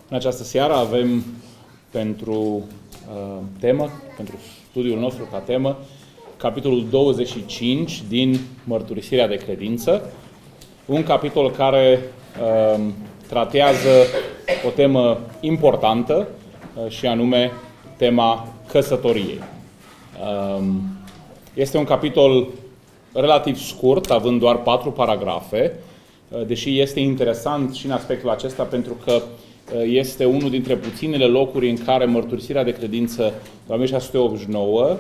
În această seară avem pentru pentru studiul nostru ca temă, capitolul 25 din Mărturisirea de Credință, un capitol care tratează o temă importantă și anume tema căsătoriei. Este un capitol relativ scurt, având doar 4 paragrafe, deși este interesant și în aspectul acesta pentru că este unul dintre puținele locuri în care Mărturisirea de Credință de 1689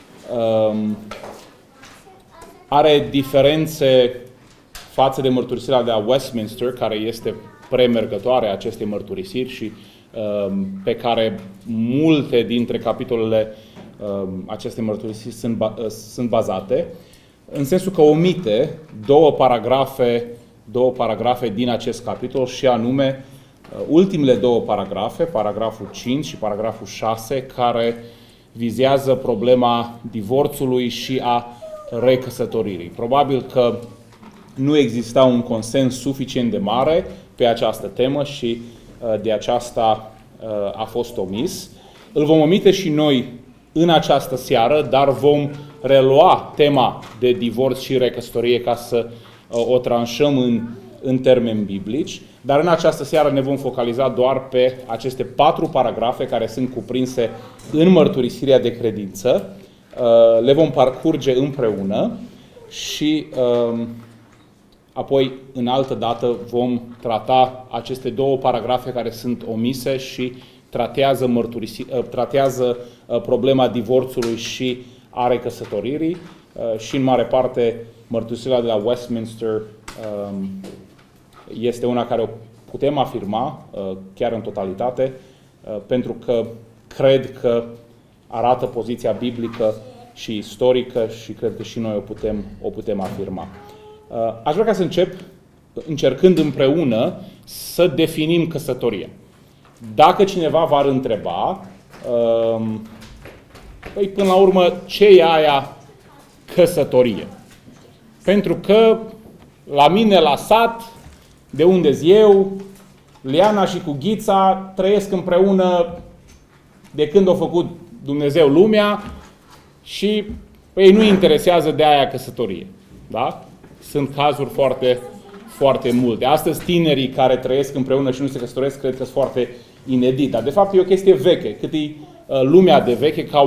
are diferențe față de Mărturisirea de la Westminster, care este premergătoare a acestei mărturisiri și pe care multe dintre capitolele acestei mărturisiri sunt bazate, în sensul că omite două paragrafe din acest capitol și anume ultimele 2 paragrafe, paragraful 5 și paragraful 6, care vizează problema divorțului și a recăsătoririi. Probabil că nu exista un consens suficient de mare pe această temă și de aceasta a fost omis. Îl vom omite și noi în această seară, dar vom relua tema de divorț și recăsătorie ca să o tranșăm în termeni biblici. Dar în această seară ne vom focaliza doar pe aceste 4 paragrafe care sunt cuprinse în Mărturisirea de Credință. Le vom parcurge împreună și apoi, în altă dată, vom trata aceste 2 paragrafe care sunt omise și tratează problema divorțului și a recăsătoririi. Și, în mare parte, Mărturisirea de la Westminster este una care o putem afirma chiar în totalitate, pentru că cred că arată poziția biblică și istorică și cred că și noi o putem afirma. Aș vrea ca să încep încercând împreună să definim căsătoria. Dacă cineva v-ar întreba, păi până la urmă, ce e aia căsătorie? Pentru că la mine la sat, de unde-s eu, Liana și cu Ghița trăiesc împreună de când a făcut Dumnezeu lumea și pe ei nu interesează de aia căsătorie. Da? Sunt cazuri foarte, foarte multe. Astăzi tinerii care trăiesc împreună și nu se căsătoresc cred că sunt foarte inedit. Dar de fapt e o chestie veche. Cât e lumea de veche ca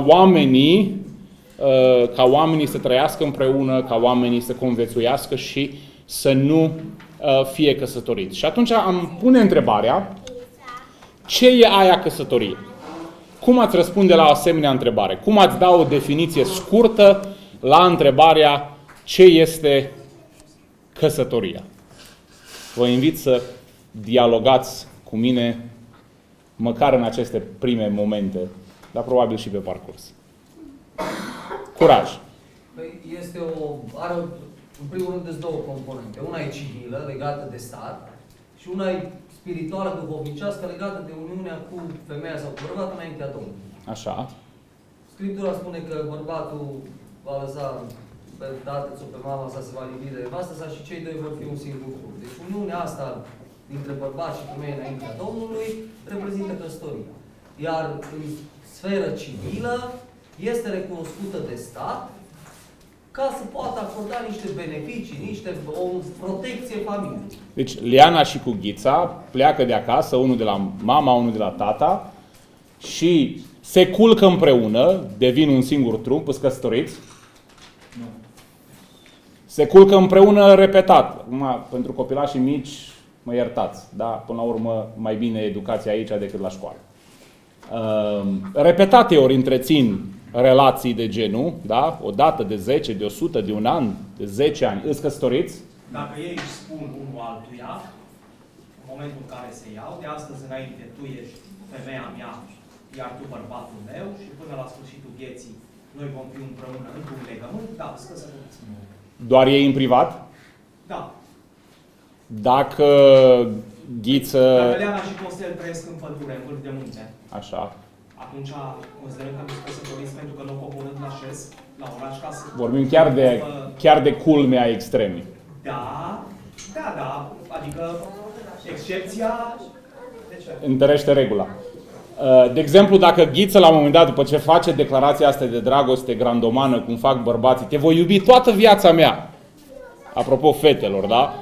oamenii să trăiască împreună, ca oamenii să conviețuiască și să nu fie căsătoriți. Și atunci am pune întrebarea, ce e aia căsătorie? Cum ați răspunde la o asemenea întrebare? Cum ați da o definiție scurtă la întrebarea ce este căsătoria? Vă invit să dialogați cu mine măcar în aceste prime momente, dar probabil și pe parcurs. Curaj! Păi în primul rând, sunt 2 componente. Una e civilă, legată de stat, și una e spirituală, duhovnicească, legată de uniunea cu femeia sau cu bărbatul înaintea Domnului. Așa. Scriptura spune că bărbatul va lăsa pe tatăl sau pe mama sa, se va libi de nevastă sa și cei 2 vor fi un singur trup. Deci uniunea asta dintre bărbat și femeie înaintea Domnului reprezintă căsătoria. Iar în sferă civilă este recunoscută de stat ca să poată acorda niște beneficii, o protecție familiei. Deci Liana și cu Ghița pleacă de acasă, unul de la mama, unul de la tata, și se culcă împreună, devin un singur trup, îți căsătoriți? Nu. Se culcă împreună repetat. Acum, pentru copilașii mici, mă iertați, da? Până la urmă, mai bine educația aici decât la școală. Repetate ori întrețin relații de genul, da? O dată, de 10, de 100, de un an, de 10 ani. Îți căsătoriți? Dacă ei își spun unul altuia, în momentul în care se iau, de astăzi înainte tu ești femeia mea, iar tu bărbatul meu, și până la sfârșitul vieții noi vom fi împreună într-un legământ, da, îți căsătoriți. Doar ei în privat? Da. Dacă Ghiță... Dacă Leana și Costel trăiesc în pădure, în vârf de munte. Așa. Atunci considerăm că nu sunt căsătoriți pentru că nu coborând la șes, la oraș, ca să... Vorbim chiar de culmea extremii. Da. Adică excepția... Deci întărește regula. De exemplu, dacă Ghiță la un moment dat, după ce face declarația asta de dragoste grandomană, cum fac bărbații, te voi iubi toată viața mea, apropo fetelor, da?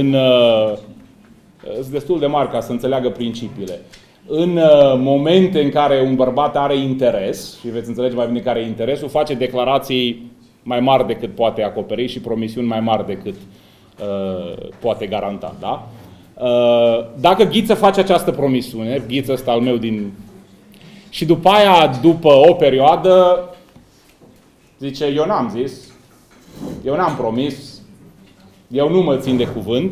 Sunt destul de mari ca să înțeleagă principiile. În momente în care un bărbat are interes, și veți înțelege mai bine care e interesul, face declarații mai mari decât poate acoperi și promisiuni mai mari decât poate garanta, da? Dacă Ghiță face această promisiune, Ghiță ăsta al meu din... Și după aia, după o perioadă, zice, eu n-am zis, eu n-am promis, eu nu mă țin de cuvânt,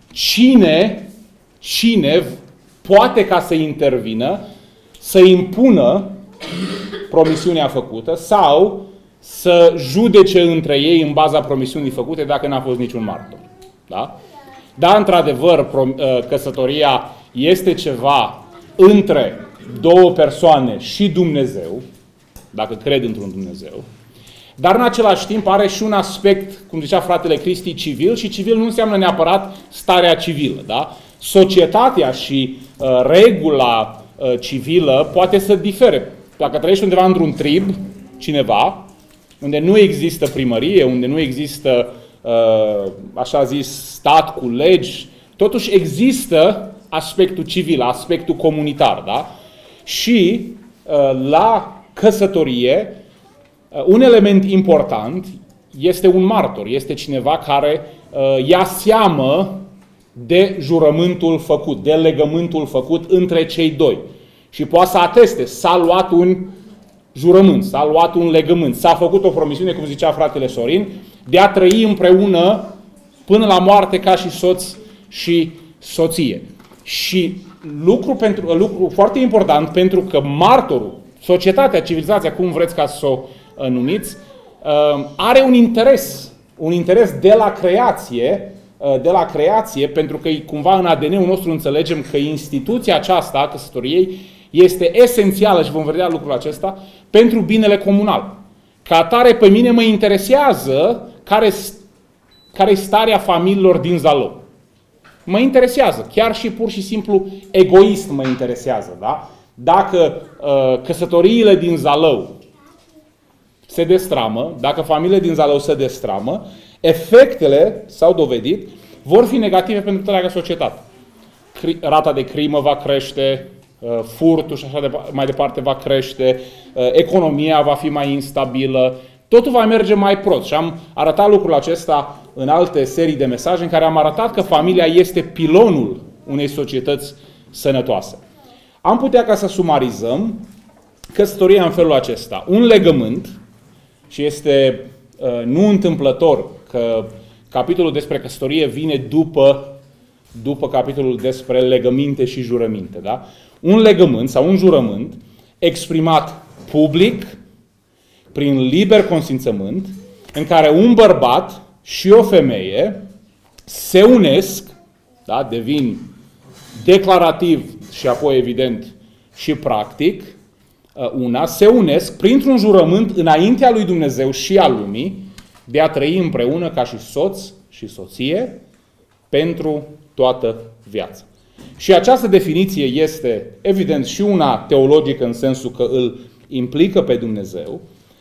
cine poate ca să intervină, să impună promisiunea făcută sau să judece între ei în baza promisiunii făcute dacă n-a fost niciun martor. Da? Da, într-adevăr, căsătoria este ceva între două persoane și Dumnezeu, dacă cred într-un Dumnezeu, dar în același timp are și un aspect, cum zicea fratele Cristi, civil, și civil nu înseamnă neapărat starea civilă. Da? Societatea și regula civilă poate să difere. Dacă trăiești undeva într-un trib, cineva, unde nu există primărie, unde nu există, așa zis, stat cu legi, totuși există aspectul civil, aspectul comunitar. Da? Și la căsătorie, un element important este un martor, este cineva care ia seamă de jurământul făcut, de legământul făcut între cei doi. Și poate să ateste, s-a luat un jurământ, s-a luat un legământ, s-a făcut o promisiune, cum zicea fratele Sorin, de a trăi împreună până la moarte ca și soț și soție. Și lucru foarte important, pentru că martorul, societatea, civilizația, cum vreți ca să o numiți, are un interes de la creație, pentru că cumva în ADN-ul nostru înțelegem că instituția aceasta a căsătoriei este esențială, și vom vedea lucrul acesta, pentru binele comunal. Ca atare, pe mine mă interesează care e starea familiilor din Zalău. Mă interesează, chiar și pur și simplu egoist mă interesează. Da? Dacă căsătoriile din Zalău se destramă, dacă familiile din Zalău se destramă, efectele, s-au dovedit, vor fi negative pentru întreaga societate. Rata de crimă va crește, furtul și așa mai departe va crește, economia va fi mai instabilă, totul va merge mai prost. Și am arătat lucrul acesta în alte serii de mesaje în care am arătat că familia este pilonul unei societăți sănătoase. Am putea, ca să sumarizăm, căsătoria în felul acesta. Un legământ, și este nu întâmplător că capitolul despre căsătorie vine după capitolul despre legăminte și jurăminte. Da? Un legământ sau un jurământ exprimat public, prin liber consimțământ, în care un bărbat și o femeie se unesc, da? Devin declarativ și apoi evident și practic, se unesc printr-un jurământ înaintea lui Dumnezeu și a lumii de a trăi împreună ca și soț și soție pentru toată viața. Și această definiție este evident și una teologică în sensul că îl implică pe Dumnezeu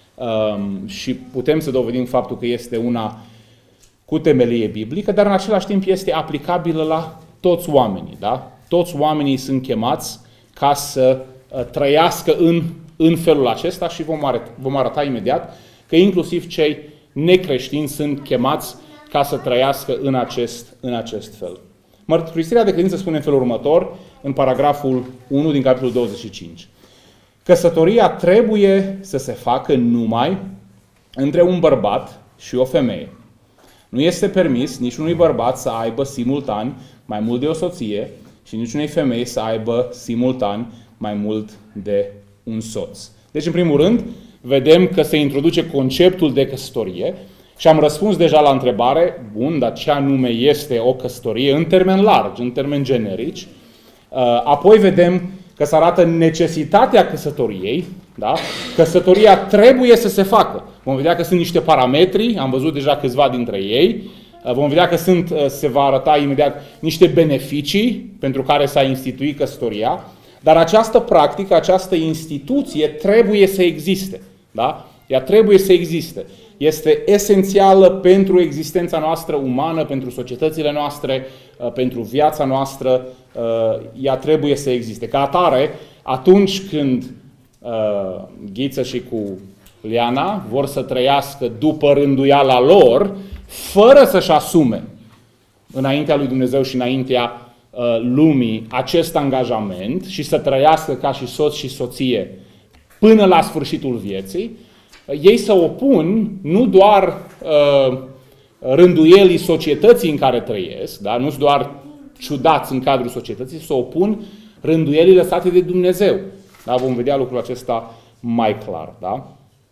și putem să dovedim faptul că este una cu temelie biblică, dar în același timp este aplicabilă la toți oamenii. Da? Toți oamenii sunt chemați ca să trăiască în felul acesta și vom arăta imediat că inclusiv cei necreștini sunt chemați ca să trăiască în acest fel. Mărturisirea de credință spune în felul următor, în paragraful 1 din capitolul 25. Căsătoria trebuie să se facă numai între un bărbat și o femeie. Nu este permis niciunui bărbat să aibă simultan mai mult de o soție și niciunei femei să aibă simultan mai mult de un soț. Deci, în primul rând, vedem că se introduce conceptul de căsătorie și am răspuns deja la întrebare, bun, dar ce anume este o căsătorie în termeni largi, în termeni generici. Apoi vedem că se arată necesitatea căsătoriei, da? Căsătoria trebuie să se facă. Vom vedea că sunt niște parametri, am văzut deja câțiva dintre ei, Vom vedea că se va arăta imediat niște beneficii pentru care s-a instituit căsătoria, dar această practică, această instituție trebuie să existe. Da? Ea trebuie să existe. Este esențială pentru existența noastră umană, pentru societățile noastre, pentru viața noastră. Ea trebuie să existe. Ca atare, atunci când Ghiță și cu Liana vor să trăiască după rânduiala lor, fără să-și asume înaintea lui Dumnezeu și înaintea lumii acest angajament și să trăiască ca și soț și soție până la sfârșitul vieții, ei se opun nu doar rânduielii societății în care trăiesc, da? Nu sunt doar ciudați în cadrul societății, se opun rânduielii lăsate de Dumnezeu. Da? Vom vedea lucrul acesta mai clar. Da?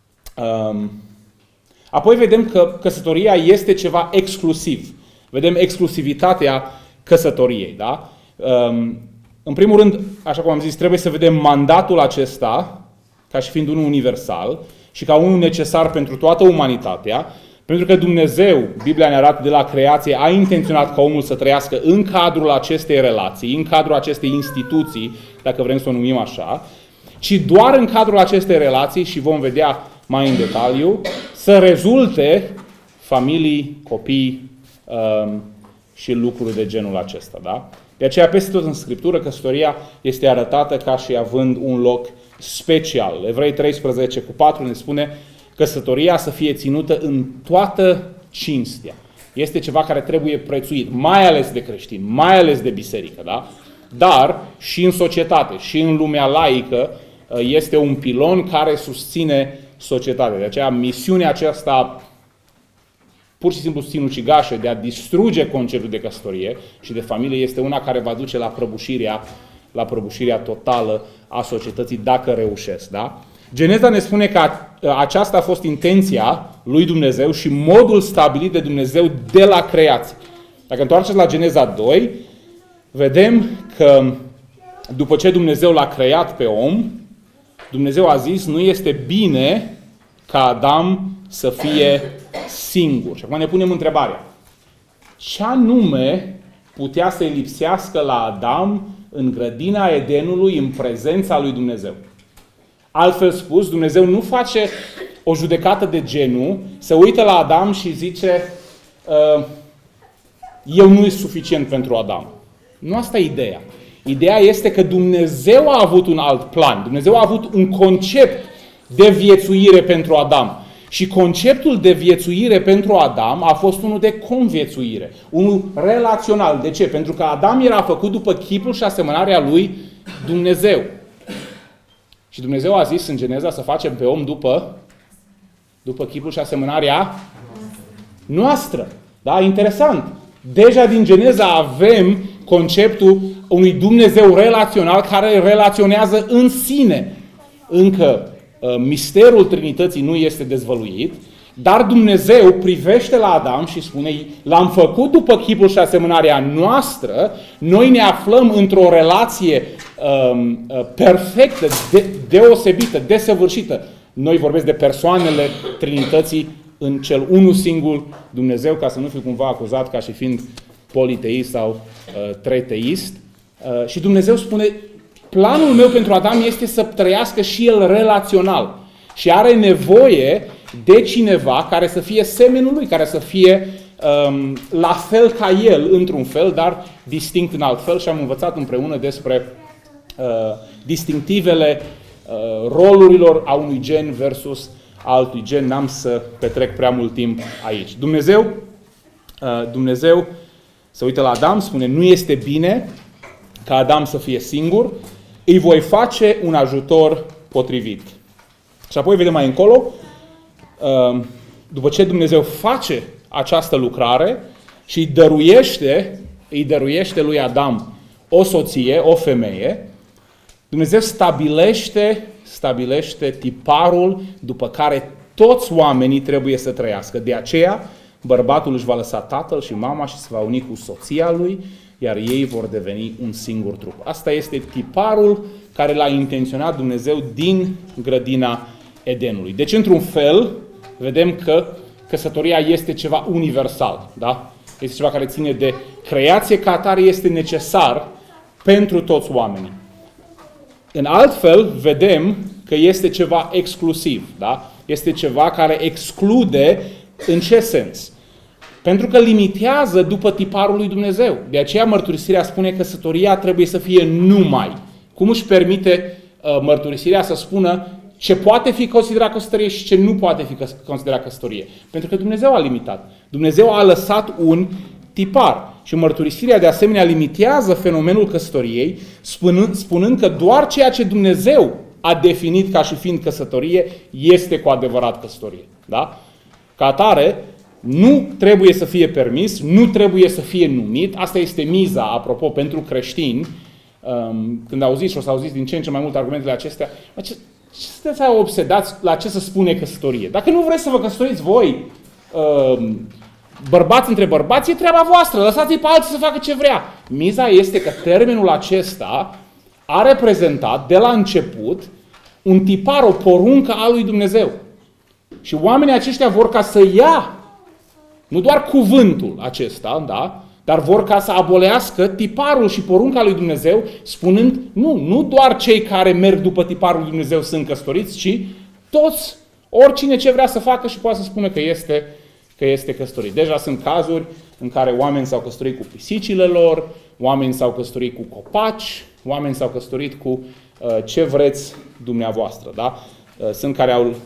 Apoi vedem că căsătoria este ceva exclusiv. Vedem exclusivitatea căsătoriei. Da? În primul rând, așa cum am zis, trebuie să vedem mandatul acesta ca și fiind unul universal și ca unul necesar pentru toată umanitatea, pentru că Dumnezeu, Biblia ne arată de la creație, a intenționat ca omul să trăiască în cadrul acestei relații, în cadrul acestei instituții, dacă vrem să o numim așa, ci doar în cadrul acestei relații, și vom vedea mai în detaliu, să rezulte familii, copii și lucruri de genul acesta. Da? De aceea, peste tot în Scriptură, căsătoria este arătată ca și având un loc special. Evrei 13:4 ne spune: căsătoria să fie ținută în toată cinstea. Este ceva care trebuie prețuit, mai ales de creștini, mai ales de biserică. Da? Dar și în societate, și în lumea laică, este un pilon care susține societatea. De aceea misiunea aceasta pur și simplu sinucigașă de a distruge conceptul de căsătorie și de familie este una care va duce la prăbușirea totală a societății dacă reușesc. Da? Geneza ne spune că aceasta a fost intenția lui Dumnezeu și modul stabilit de Dumnezeu de la creație. Dacă întoarceți la Geneza 2, vedem că după ce Dumnezeu l-a creat pe om, Dumnezeu a zis: nu este bine ca Adam să fie singur. Și acum ne punem întrebarea: ce anume putea să-i lipsească la Adam în grădina Edenului, în prezența lui Dumnezeu? Altfel spus, Dumnezeu nu face o judecată de genul, se uită la Adam și zice: eu nu sunt suficient pentru Adam. Nu asta e ideea. Ideea este că Dumnezeu a avut un alt plan. Dumnezeu a avut un concept de viețuire pentru Adam. Și conceptul de viețuire pentru Adam a fost unul de conviețuire, unul relațional. De ce? Pentru că Adam era făcut după chipul și asemănarea lui Dumnezeu. Și Dumnezeu a zis în Geneza să facem pe om după chipul și asemănarea noastră. Da? Interesant. Deja din Geneza avem conceptul unui Dumnezeu relațional care relaționează în sine. Încă misterul Trinității nu este dezvăluit, dar Dumnezeu privește la Adam și spune: l-am făcut după chipul și asemănarea noastră, noi ne aflăm într-o relație perfectă, deosebită, desăvârșită. Noi vorbesc de persoanele Trinității în cel unul singur Dumnezeu, ca să nu fiu cumva acuzat ca și fiind politeist sau treteist. Și Dumnezeu spune: planul meu pentru Adam este să trăiască și el relațional. Și are nevoie de cineva care să fie semenul lui, care să fie la fel ca el, într-un fel, dar distinct în alt fel. Și am învățat împreună despre distinctivele rolurilor a unui gen versus altui gen. N-am să petrec prea mult timp aici. Dumnezeu se uită la Adam, spune: nu este bine ca Adam să fie singur, îi voi face un ajutor potrivit. Și apoi vedem mai încolo, după ce Dumnezeu face această lucrare și îi dăruiește lui Adam o soție, o femeie, Dumnezeu stabilește tiparul după care toți oamenii trebuie să trăiască. De aceea, bărbatul își va lăsa tatăl și mama și se va uni cu soția lui, iar ei vor deveni un singur trup. Asta este tiparul care l-a intenționat Dumnezeu din grădina Edenului. Deci, într-un fel, vedem că căsătoria este ceva universal. Da? Este ceva care ține de creație ca atare, este necesar pentru toți oamenii. În alt fel, vedem că este ceva exclusiv, da? Este ceva care exclude în ce sens? Pentru că limitează după tiparul lui Dumnezeu. De aceea mărturisirea spune că căsătoria trebuie să fie numai. Cum își permite mărturisirea să spună ce poate fi considerat căsătorie și ce nu poate fi considerat căsătorie? Pentru că Dumnezeu a limitat. Dumnezeu a lăsat un tipar. Și mărturisirea de asemenea limitează fenomenul căsătoriei, spunând că doar ceea ce Dumnezeu a definit ca și fiind căsătorie este cu adevărat căsătorie. Da? Ca atare, nu trebuie să fie permis, nu trebuie să fie numit. Asta este miza, apropo, pentru creștini. Când auziți și o să auziți din ce în ce mai multe argumentele acestea, ce sunteți obsedați la ce se spune căsătorie? Dacă nu vreți să vă căsătoriți voi, bărbați între bărbați, e treaba voastră, lăsați-i pe alții să facă ce vrea. Miza este că termenul acesta a reprezentat de la început un tipar, o poruncă a lui Dumnezeu. Și oamenii aceștia vor ca să ia, nu doar cuvântul acesta, da? Dar vor ca să abolească tiparul și porunca lui Dumnezeu, spunând, nu doar cei care merg după tiparul lui Dumnezeu sunt căsătoriți, ci toți, oricine ce vrea să facă și poate să spună că este căsătorit. Deja sunt cazuri în care oameni s-au căsătorit cu pisicile lor, oameni s-au căsătorit cu copaci, oameni s-au căsătorit cu ce vreți dumneavoastră. Da? Sunt care au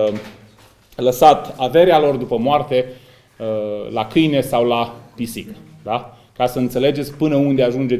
lăsat averea lor după moarte la câine sau la pisică. Da? Ca să înțelegeți până unde ajunge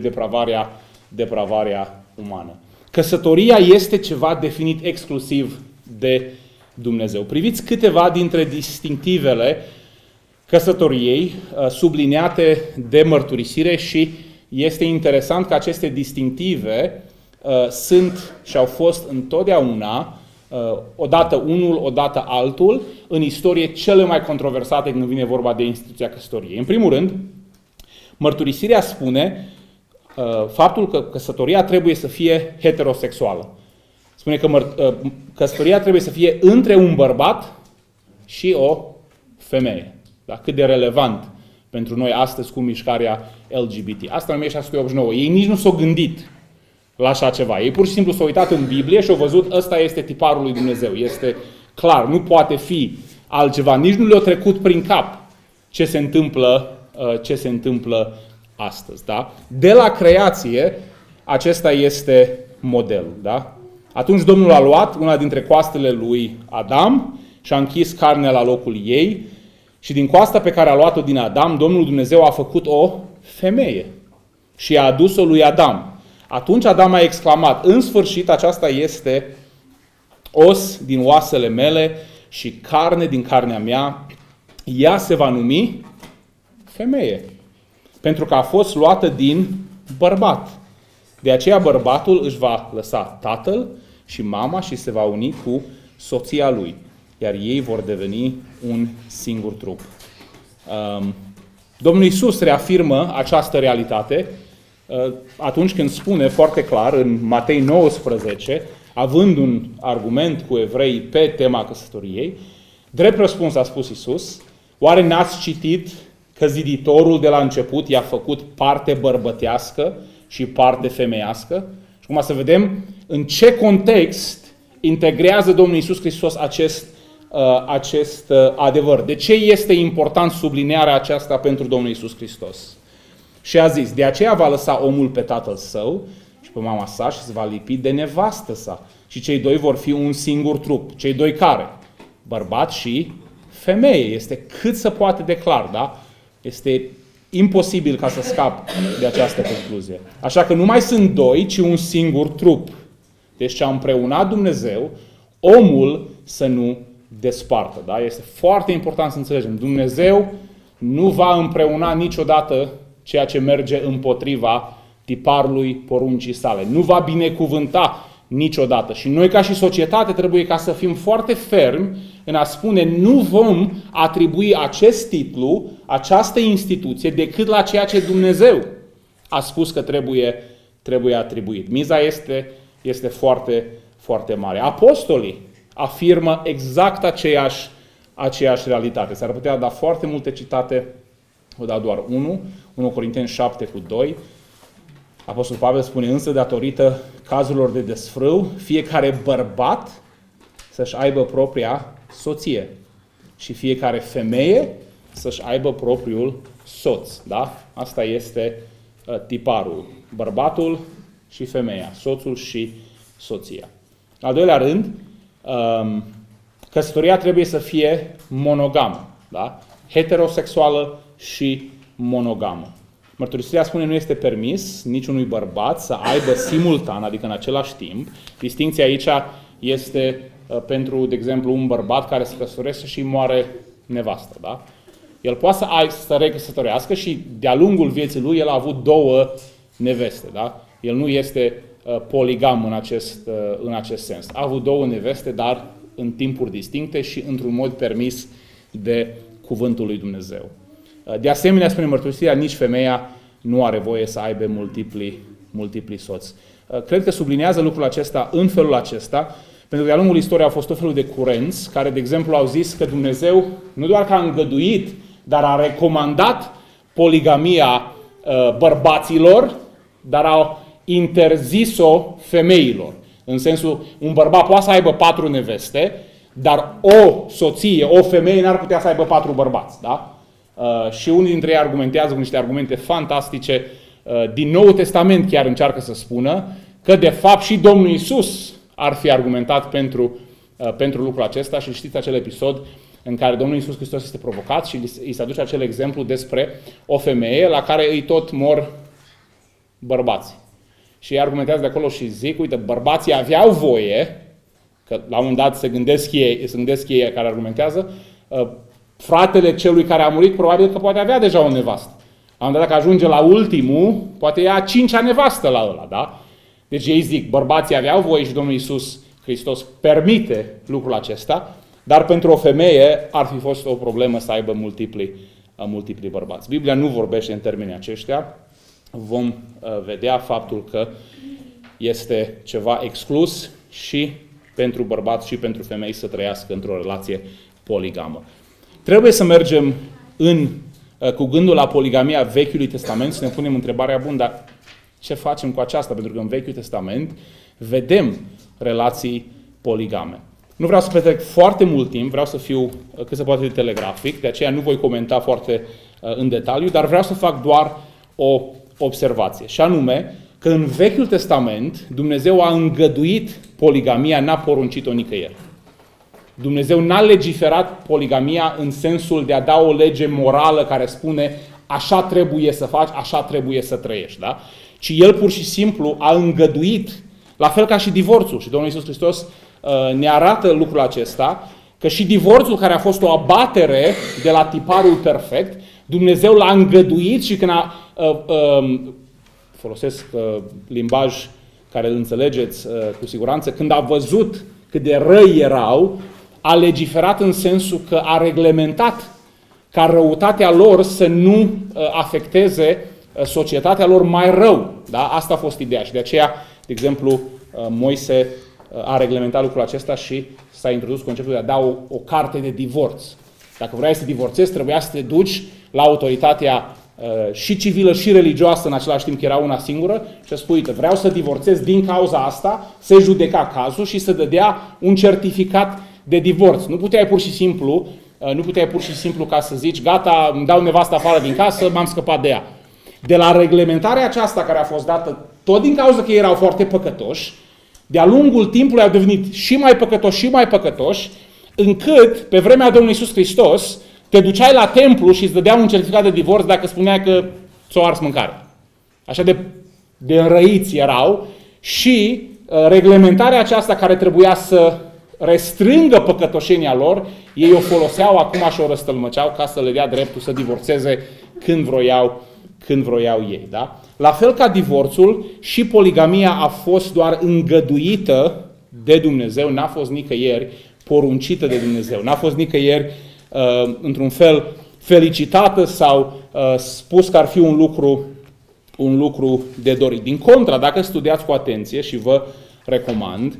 depravarea umană. Căsătoria este ceva definit exclusiv de Dumnezeu. Priviți câteva dintre distinctivele căsătoriei subliniate de mărturisire și este interesant că aceste distinctive sunt și au fost întotdeauna, odată unul, odată altul, în istorie cele mai controversate când vine vorba de instituția căsătoriei. În primul rând, mărturisirea spune faptul că căsătoria trebuie să fie heterosexuală. Spune că căsătoria trebuie să fie între un bărbat și o femeie. Da? Cât de relevant pentru noi astăzi cu mișcarea LGBT. Asta în 1689. Ei nici nu s-au gândit la așa ceva. Ei pur și simplu s-au uitat în Biblie și au văzut ăsta este tiparul lui Dumnezeu. Este clar, nu poate fi altceva. Nici nu le-a trecut prin cap ce se întâmplă astăzi. Da? De la creație, acesta este modelul. Da? Atunci Domnul a luat una dintre coastele lui Adam și a închis carnea la locul ei și din coasta pe care a luat-o din Adam, Domnul Dumnezeu a făcut o femeie și a adus-o lui Adam. Atunci Adam a exclamat, în sfârșit aceasta este os din oasele mele și carne din carnea mea, ea se va numi femeie, pentru că a fost luată din bărbat. De aceea bărbatul își va lăsa tatăl și mama și se va uni cu soția lui, iar ei vor deveni un singur trup. Domnul Iisus reafirmă această realitate atunci când spune foarte clar în Matei 19, având un argument cu evreii pe tema căsătoriei, drept răspuns a spus Iisus, oare n-ați citit că ziditorul de la început i-a făcut parte bărbătească și parte femeiască? Și acum să vedem în ce context integrează Domnul Iisus Hristos acest adevăr. De ce este important sublinierea aceasta pentru Domnul Iisus Hristos? Și a zis, de aceea va lăsa omul pe tatăl său și pe mama sa și se va lipi de nevastă sa. Și cei doi vor fi un singur trup. Cei doi care? Bărbat și femeie. Este cât se poate de clar, da? Este imposibil ca să scap de această concluzie. Așa că nu mai sunt doi, ci un singur trup. Deci ce a împreunat Dumnezeu, omul să nu despartă. Da? Este foarte important să înțelegem. Dumnezeu nu va împreuna niciodată ceea ce merge împotriva tiparului poruncii sale. Nu va binecuvânta niciodată. Și noi ca și societate trebuie ca să fim foarte fermi în a spune nu vom atribui acest titlu, această instituție, decât la ceea ce Dumnezeu a spus că trebuie atribuit. Miza este foarte, foarte mare. Apostolii afirmă exact aceeași realitate. S-ar putea da foarte multe citate vă dau doar unul, 1 Corinteni 7:2. Apostolul Pavel spune, însă datorită cazurilor de desfrâu, fiecare bărbat să-și aibă propria soție și fiecare femeie să-și aibă propriul soț. Da? Asta este tiparul. Bărbatul și femeia, soțul și soția. Al doilea rând, căsătoria trebuie să fie monogamă. Da? Heterosexuală și monogamă. Mărturisirea spune nu este permis niciunui bărbat să aibă simultan, adică în același timp. Distincția aici este pentru, de exemplu, un bărbat care se căsătorește și moare nevastă. Da? El poate să recăsătorească și de-a lungul vieții lui el a avut 2 neveste. Da? El nu este poligam în acest sens. A avut 2 neveste, dar în timpuri distincte și într-un mod permis de cuvântul lui Dumnezeu. De asemenea, spune mărturisirea, nici femeia nu are voie să aibă multipli soți. Cred că sublinează lucrul acesta în felul acesta, pentru că de-a lungul istoriei au fost tot felul de curenți care, de exemplu, au zis că Dumnezeu nu doar că a îngăduit, dar a recomandat poligamia bărbaților, dar a interzis-o femeilor. În sensul, un bărbat poate să aibă 4 neveste, dar o soție, o femeie n-ar putea să aibă 4 bărbați. Da? Și unii dintre ei argumentează cu niște argumente fantastice. Din Noul Testament chiar încearcă să spună că de fapt și Domnul Iisus ar fi argumentat pentru lucrul acesta și știți acel episod în care Domnul Iisus Hristos este provocat și îi se aduce acel exemplu despre o femeie la care îi tot mor bărbații. Și ei argumentează de acolo și zic, uite, bărbații aveau voie, că la un moment dat se gândesc ei care argumentează, fratele celui care a murit probabil că poate avea deja o nevastă. La un moment dat, dacă ajunge la ultimul, poate ia a 5-a nevastă la ăla, da? Deci ei zic, bărbații aveau voie și Domnul Iisus Hristos permite lucrul acesta, dar pentru o femeie ar fi fost o problemă să aibă multipli bărbați. Biblia nu vorbește în termenii aceștia. Vom vedea faptul că este ceva exclus și pentru bărbați și pentru femei să trăiască într-o relație poligamă. Trebuie să mergem cu gândul la poligamia Vechiului Testament, să ne punem întrebarea, bun, dar ce facem cu aceasta? Pentru că în Vechiul Testament vedem relații poligame. Nu vreau să petrec foarte mult timp, vreau să fiu cât se poate de telegrafic, de aceea nu voi comenta foarte în detaliu, dar vreau să fac doar o observație. Și anume că în Vechiul Testament Dumnezeu a îngăduit poligamia, n-a poruncit-o nicăieri. Dumnezeu n-a legiferat poligamia în sensul de a da o lege morală care spune așa trebuie să faci, așa trebuie să trăiești. Da? Ci El pur și simplu a îngăduit, la fel ca și divorțul. Și Domnul Iisus Hristos ne arată lucrul acesta, că și divorțul care a fost o abatere de la tiparul perfect, Dumnezeu l-a îngăduit și când folosesc limbaj care îl înțelegeți cu siguranță, când a văzut cât de răi erau, a legiferat în sensul că a reglementat ca răutatea lor să nu afecteze societatea lor mai rău. Da? Asta a fost ideea și de aceea, de exemplu, Moise a reglementat lucrul acesta și s-a introdus conceptul de a da o carte de divorț. Dacă vrei să divorțezi, trebuia să te duci la autoritatea și civilă și religioasă în același timp, că era una singură, și să spui, uite, vreau să divorțez din cauza asta, să judeca cazul și să dădea un certificat de divorț. Nu puteai pur și simplu ca să zici, gata, îmi dau nevasta afară din casă, m-am scăpat de ea. De la reglementarea aceasta care a fost dată, tot din cauza că ei erau foarte păcătoși, de-a lungul timpului au devenit și mai păcătoși, încât, pe vremea Domnului Iisus Hristos, te duceai la templu și îți dădea un certificat de divorț dacă spunea că ți-o ars mâncare. Așa de înrăiți erau și reglementarea aceasta care trebuia să restrângă păcătoșenia lor, ei o foloseau acum și o răstălmăceau ca să le dea dreptul să divorțeze când vroiau ei. Da? La fel ca divorțul, și poligamia a fost doar îngăduită de Dumnezeu, n-a fost nicăieri poruncită de Dumnezeu, n-a fost nicăieri într-un fel felicitată sau spus că ar fi un lucru de dorit. Din contra, dacă studiați cu atenție și vă recomand,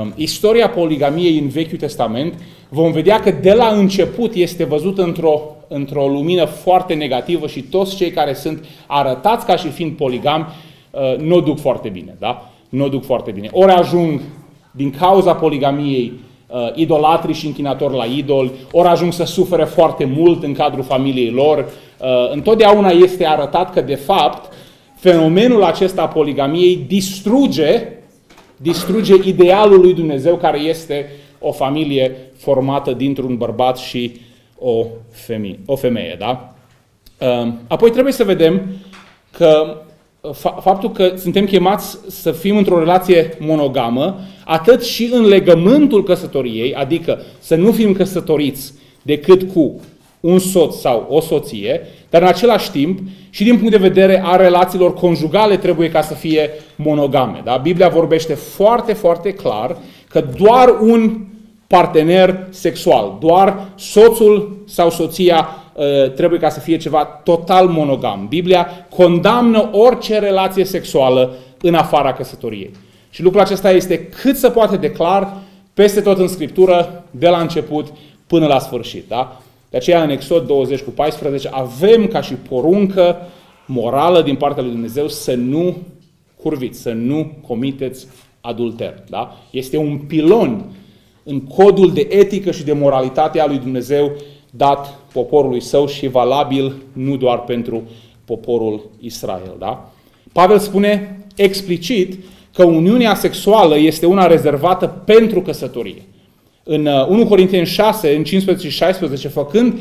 istoria poligamiei în Vechiul Testament, vom vedea că de la început este văzută într-o lumină foarte negativă și toți cei care sunt arătați ca și fiind poligami nu o duc foarte bine. Da? Nu o duc foarte bine. Ori ajung din cauza poligamiei idolatri și închinatori la idoli, ori ajung să sufere foarte mult în cadrul familiei lor. Întotdeauna este arătat că, de fapt, fenomenul acesta a poligamiei distruge idealul lui Dumnezeu, care este o familie formată dintr-un bărbat și o femeie. Da? Apoi trebuie să vedem că faptul că suntem chemați să fim într-o relație monogamă, atât și în legământul căsătoriei, adică să nu fim căsătoriți decât cu un soț sau o soție, dar în același timp și din punct de vedere a relațiilor conjugale trebuie ca să fie monogame. Da? Biblia vorbește foarte, foarte clar că doar un partener sexual, doar soțul sau soția trebuie ca să fie ceva total monogam. Biblia condamnă orice relație sexuală în afara căsătoriei. Și lucrul acesta este cât se poate de clar peste tot în Scriptură, de la început până la sfârșit. Da? De aceea în Exod 20:14 avem ca și poruncă morală din partea lui Dumnezeu să nu curviți, să nu comiteți adulter. Da? Este un pilon în codul de etică și de moralitate a lui Dumnezeu dat poporului său și valabil nu doar pentru poporul Israel. Da? Pavel spune explicit că uniunea sexuală este una rezervată pentru căsătorie. În 1 Corinteni 6, în 15 și 16, făcând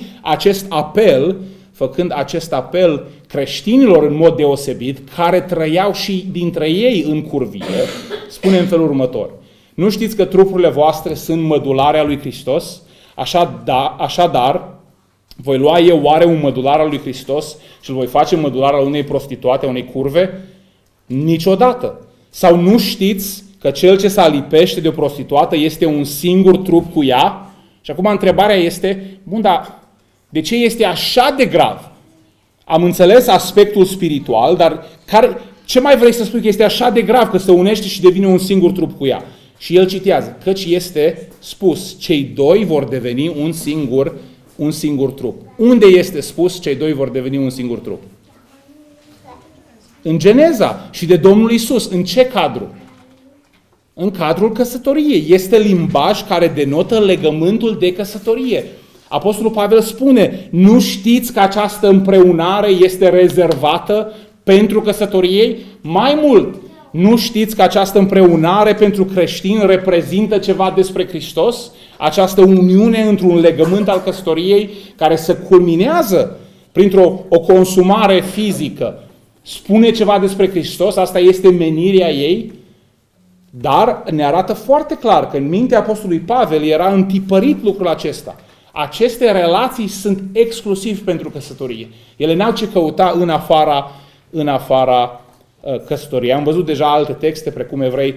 acest apel creștinilor în mod deosebit, care trăiau și dintre ei în curvie, spune în felul următor: nu știți că trupurile voastre sunt mădularea lui Hristos? Așadar, voi lua eu oare un mădular al lui Hristos și îl voi face mădular al unei prostituate, a unei curve? Niciodată. Sau nu știți că cel ce se alipește de o prostituată este un singur trup cu ea? Și acum întrebarea este, bun, dar de ce este așa de grav? Am înțeles aspectul spiritual, dar ce mai vrei să spui că este așa de grav că se unește și devine un singur trup cu ea? Și el citează, căci este spus, cei doi vor deveni un singur trup. Unde este spus, cei doi vor deveni un singur trup? În Geneza și de Domnul Iisus. În ce cadru? În cadrul căsătoriei. Este limbaj care denotă legământul de căsătorie. Apostolul Pavel spune, nu știți că această împreunare este rezervată pentru căsătoriei? Mai mult, nu știți că această împreunare pentru creștini reprezintă ceva despre Hristos? Această uniune într-un legământ al căsătoriei care se culminează printr-o consumare fizică. Spune ceva despre Hristos, asta este menirea ei, dar ne arată foarte clar că în mintea Apostolului Pavel era întipărit lucrul acesta. Aceste relații sunt exclusiv pentru căsătorie. Ele n-au ce căuta în afara căsătoriei. Am văzut deja alte texte, precum Evrei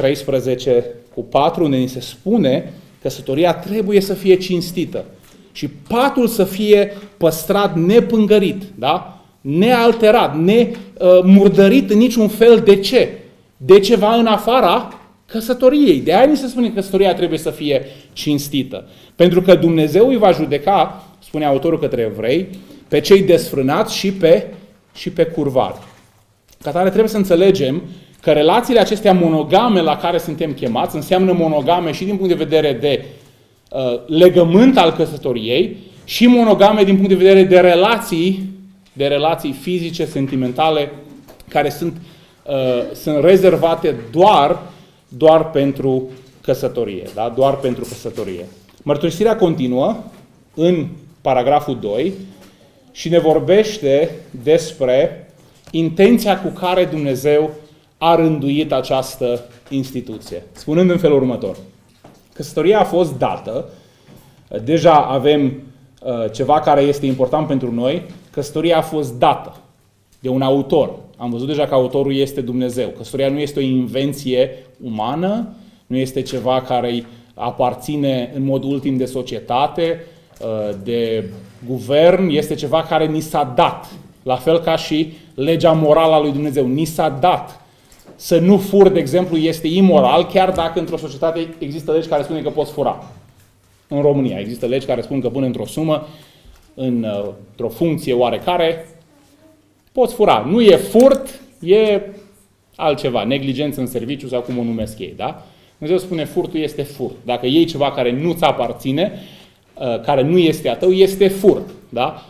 13:4, unde ni se spune căsătoria trebuie să fie cinstită și patul să fie păstrat nepângărit, da? Nealterat, nemurdărit în niciun fel. De ce? De ceva în afara căsătoriei. De aia ni se spune că căsătoria trebuie să fie cinstită. Pentru că Dumnezeu îi va judeca, spune autorul către Evrei, pe cei desfrânați și pe curvari. Ca tare trebuie să înțelegem că relațiile acestea monogame la care suntem chemați înseamnă monogame și din punct de vedere de legământ al căsătoriei și monogame din punct de vedere de relații fizice, sentimentale, care sunt rezervate doar pentru căsătorie. Da? Doar pentru căsătorie. Mărturisirea continuă în paragraful 2 și ne vorbește despre intenția cu care Dumnezeu a rânduit această instituție. Spunând în felul următor. Căsătoria a fost dată, deja avem ceva care este important pentru noi, căsătoria a fost dată de un autor. Am văzut deja că autorul este Dumnezeu. Căsătoria nu este o invenție umană, nu este ceva care îi aparține în mod ultim de societate, de guvern, este ceva care ni s-a dat. La fel ca și legea morală a lui Dumnezeu. Ni s-a dat. Să nu furi, de exemplu, este imoral, chiar dacă într-o societate există legi care spune că poți fura. În România există legi care spun că până într-o sumă într-o funcție oarecare, poți fura. Nu e furt, e altceva, neglijență în serviciu sau cum o numesc ei. Da? Dumnezeu spune furtul este furt. Dacă iei ceva care nu-ți aparține, care nu este a tău, este furt. Da?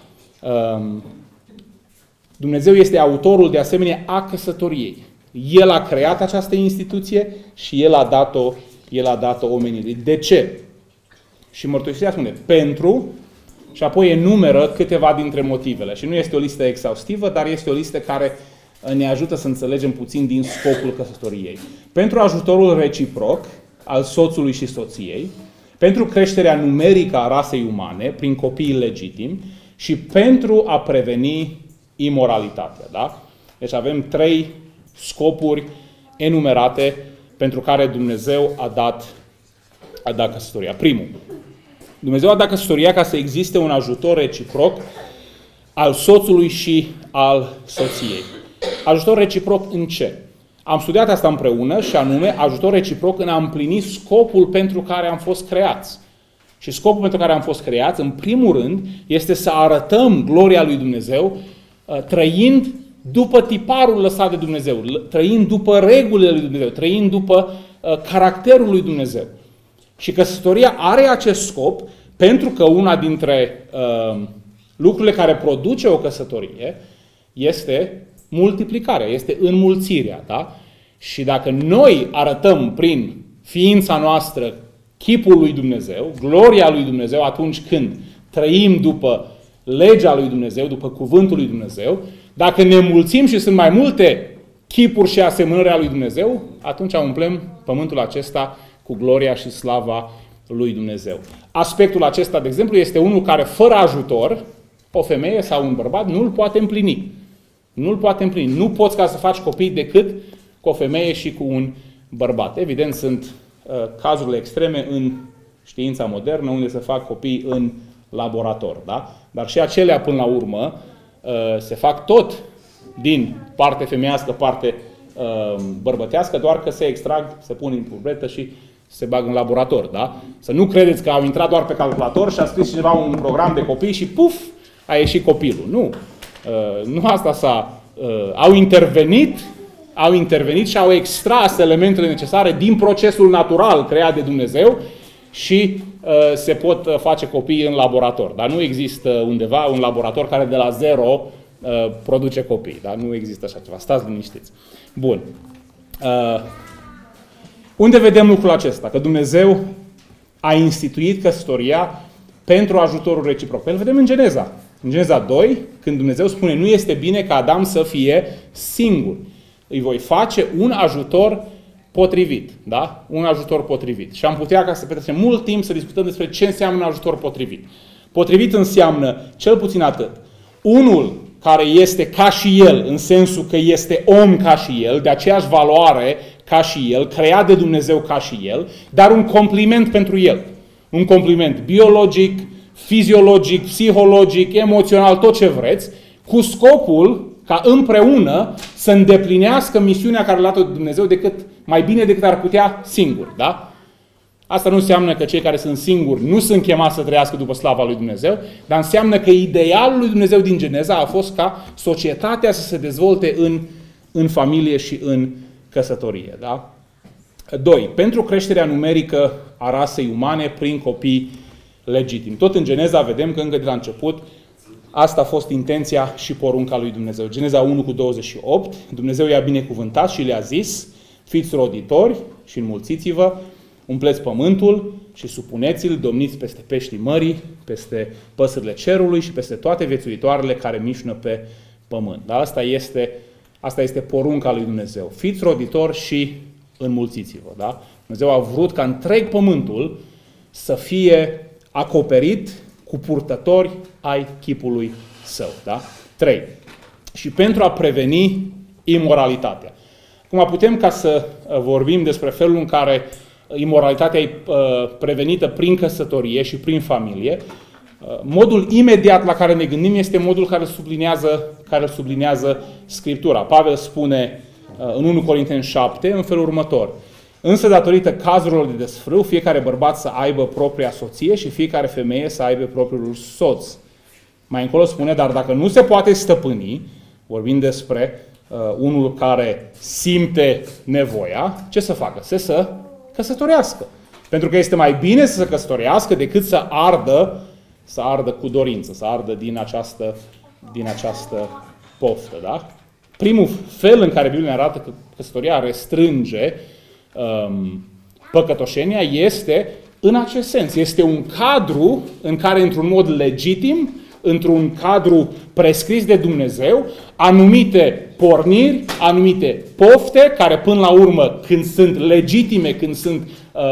Dumnezeu este autorul de asemenea a căsătoriei. El a creat această instituție și El a dat-o omenirii. De ce? Și Mărturisirea spune pentru, și apoi enumeră câteva dintre motivele. Și nu este o listă exhaustivă, dar este o listă care ne ajută să înțelegem puțin din scopul căsătoriei. Pentru ajutorul reciproc al soțului și soției, pentru creșterea numerică a rasei umane prin copiii legitimi și pentru a preveni imoralitatea. Da? Deci avem 3 scopuri enumerate pentru care Dumnezeu a dat căsătoria. Primul, Dumnezeu a dat căsătoria ca să existe un ajutor reciproc al soțului și al soției. Ajutor reciproc în ce? Am studiat asta împreună și anume ajutor reciproc în a împlini scopul pentru care am fost creați. Și scopul pentru care am fost creați, în primul rând, este să arătăm gloria lui Dumnezeu trăind după tiparul lăsat de Dumnezeu, trăind după regulile lui Dumnezeu, trăind după caracterul lui Dumnezeu. Și căsătoria are acest scop pentru că una dintre lucrurile care produce o căsătorie este multiplicarea, este înmulțirea. Da? Și dacă noi arătăm prin ființa noastră chipul lui Dumnezeu, gloria lui Dumnezeu atunci când trăim după legea lui Dumnezeu, după cuvântul lui Dumnezeu, dacă ne mulțim și sunt mai multe chipuri și asemănări a lui Dumnezeu, atunci umplem pământul acesta cu gloria și slava lui Dumnezeu. Aspectul acesta, de exemplu, este unul care fără ajutor, o femeie sau un bărbat nu îl poate împlini. Nu îl poate împlini. Nu poți ca să faci copii decât cu o femeie și cu un bărbat. Evident, sunt cazurile extreme în știința modernă unde se fac copii în laborator. Da? Dar și acelea, până la urmă, se fac tot din parte femeiască, parte bărbătească, doar că se extrag, se pun în pubretă și se bag în laborator. Da? Să nu credeți că au intrat doar pe calculator și a scris cineva un program de copii și puf, a ieșit copilul. Nu. Nu asta s-a... Au intervenit și au extras elementele necesare din procesul natural creat de Dumnezeu și se pot face copii în laborator. Dar nu există undeva un laborator care de la zero produce copii. Dar nu există așa ceva. Stați liniștiți. Bun. Unde vedem lucrul acesta? Că Dumnezeu a instituit căsătoria pentru ajutorul reciproc. Îl vedem în Geneza. În Geneza 2, când Dumnezeu spune nu este bine ca Adam să fie singur. Îi voi face un ajutor potrivit. Da? Un ajutor potrivit. Și am putea, ca să petrecem mult timp, să discutăm despre ce înseamnă un ajutor potrivit. Potrivit înseamnă, cel puțin atât, unul care este ca și el, în sensul că este om ca și el, de aceeași valoare ca și el, creat de Dumnezeu ca și el, dar un compliment pentru el. Un compliment biologic, fiziologic, psihologic, emoțional, tot ce vreți, cu scopul ca împreună să îndeplinească misiunea care le-a dat Dumnezeu mai bine decât ar putea singur. Da? Asta nu înseamnă că cei care sunt singuri nu sunt chemați să trăiască după slava lui Dumnezeu, dar înseamnă că idealul lui Dumnezeu din Geneza a fost ca societatea să se dezvolte în familie și în căsătorie. Da? 2. Pentru creșterea numerică a rasei umane prin copii legitimi. Tot în Geneza vedem că încă de la început asta a fost intenția și porunca lui Dumnezeu. Geneza 1:28, Dumnezeu i-a binecuvântat și le-a zis, fiți roditori și înmulțiți-vă, umpleți pământul și supuneți-l, domniți peste peștii mării, peste păsările cerului și peste toate viețuitoarele care mișună pe pământ. Dar asta este porunca lui Dumnezeu. Fiți roditori și înmulțiți-vă. Da? Dumnezeu a vrut ca întreg pământul să fie acoperit cu purtători ai chipului său. Da? 3. Și pentru a preveni imoralitatea. Acum putem ca să vorbim despre felul în care imoralitatea e prevenită prin căsătorie și prin familie. Modul imediat la care ne gândim este modul care îl sublinează Scriptura. Pavel spune în 1 Corinteni 7 în felul următor. Însă datorită cazurilor de desfrâu, fiecare bărbat să aibă propria soție și fiecare femeie să aibă propriul soț. Mai încolo spune, dar dacă nu se poate stăpâni, vorbim despre unul care simte nevoia, ce să facă? Să căsătorească. Pentru că este mai bine să se căsătorească decât să ardă cu dorință, să ardă din această poftă. Da? Primul fel în care Biblia ne arată că căsătoria restrânge păcătoșenia este în acest sens. Este un cadru în care, într-un mod legitim, într-un cadru prescris de Dumnezeu, anumite porniri, anumite pofte, care până la urmă, când sunt legitime, când sunt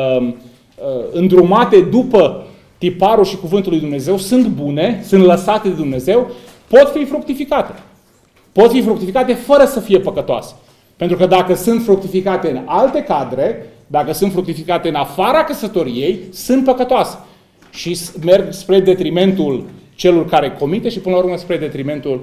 îndrumate după tiparul și cuvântul lui Dumnezeu, sunt bune, sunt lăsate de Dumnezeu, pot fi fructificate. Pot fi fructificate fără să fie păcătoase. Pentru că dacă sunt fructificate în alte cadre, dacă sunt fructificate în afara căsătoriei, sunt păcătoase. Și merg spre detrimentul celor care comite și până la urmă spre detrimentul